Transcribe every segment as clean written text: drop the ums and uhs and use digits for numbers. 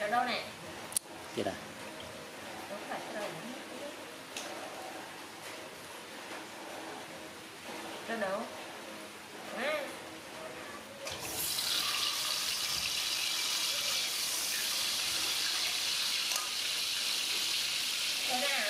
Ở đâu nè? Vậy à? Đúng phải cái đâu nữa. Đâu đâu? À. Đây nè.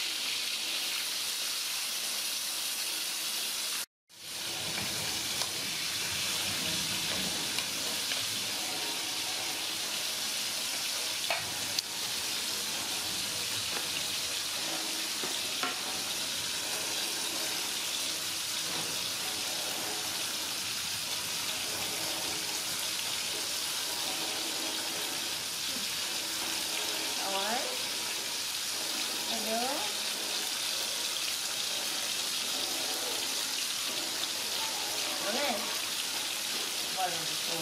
Rồi. Đây nữa. Đó này. Vâng, cùng.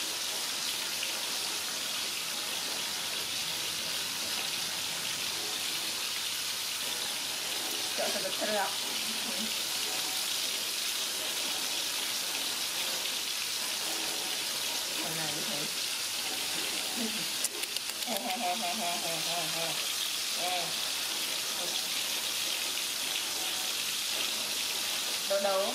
Chợ sẽ được thật lọc. Còn này như thế. Đâu đâu?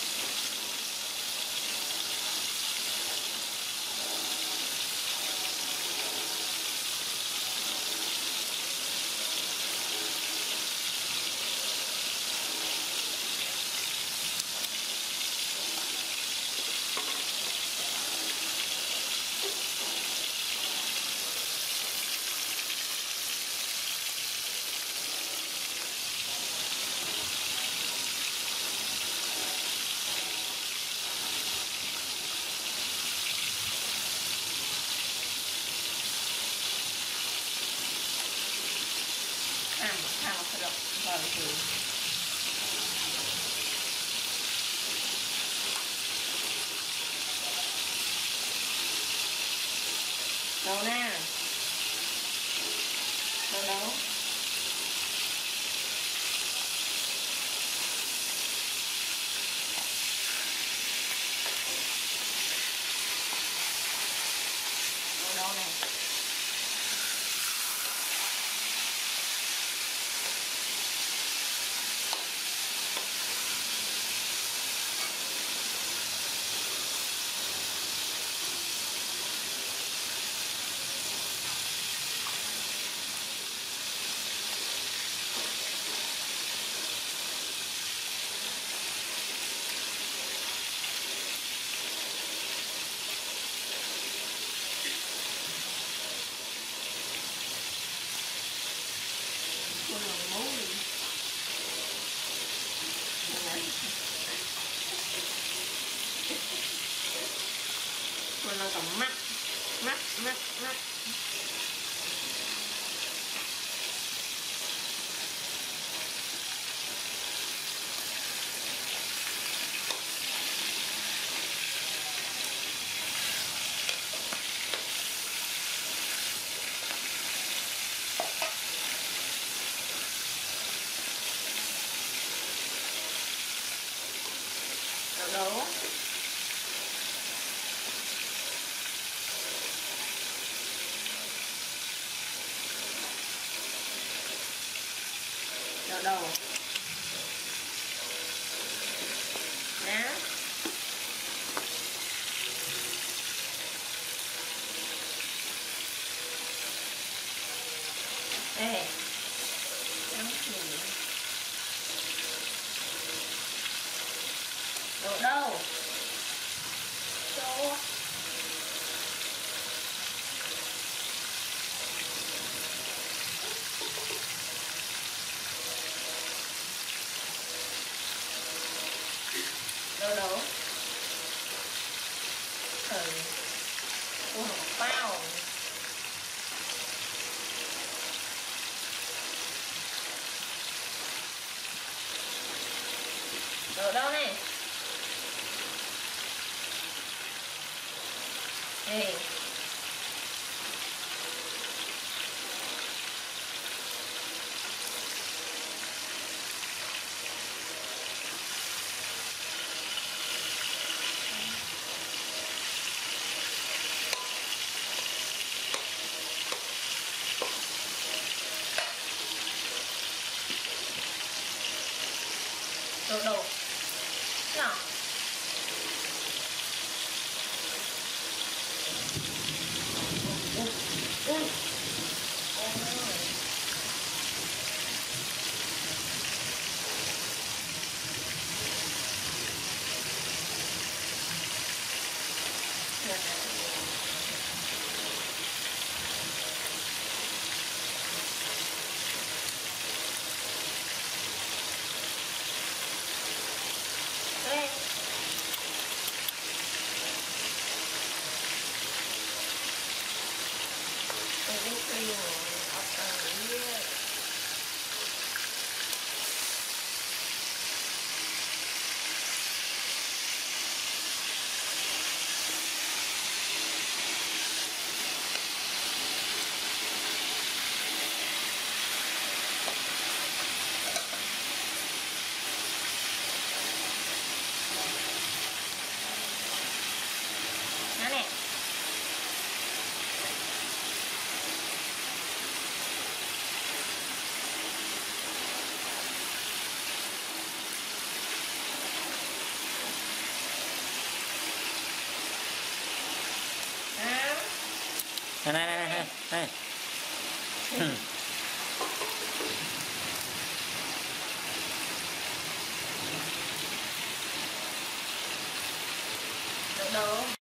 Hàng thật lọc vào thử. Đâu nè? Đâu đâu? Đâu đâu nè? Con là máu đi. Con là cầm mắt. Mắt. Đâu đâu? Đâu đâu? Nè. Đây. Đâu đâu? Đâu? Đâu đâu? Ủa, bao. Đâu đâu này? Đây. này. Đồ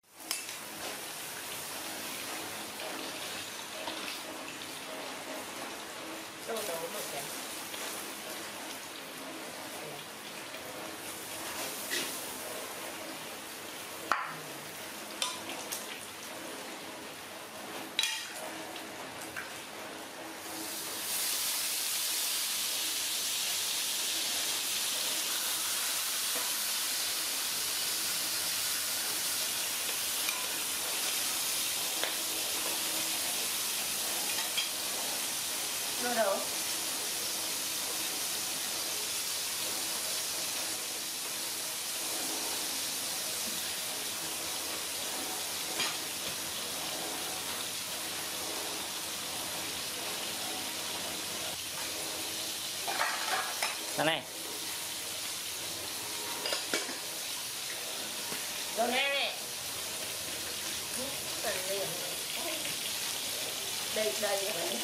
một cái đồ này đồ nè phần liền đây đây vậy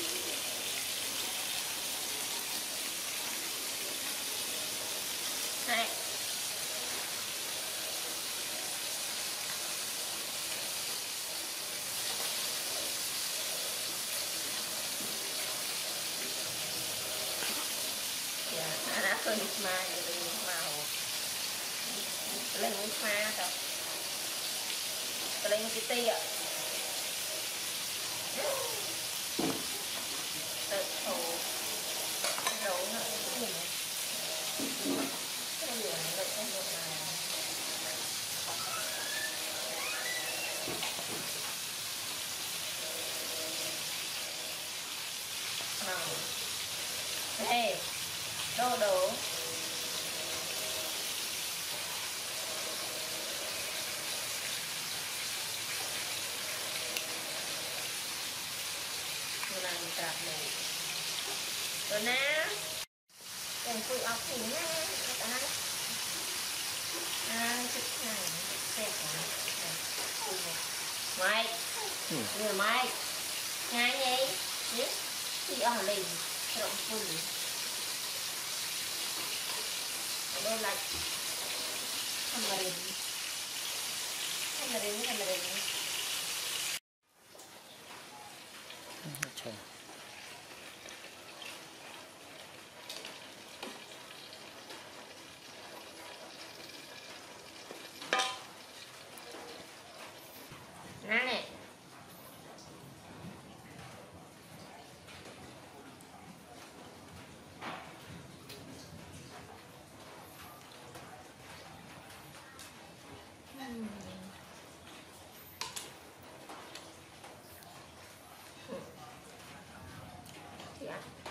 này đã khơi nước ma rồi màu lên nước ma rồi lên cái tì ạ tự thủ nấu nó cái gì cái gì nó cái một này đây đồ đồ làm cạp này rồi nè còn phụ ọc thì nè chút này xẹp này người mai ngay nhỉ biết thì ở lì rộng phun đôi lạnh Hamarin Trời. nè dạ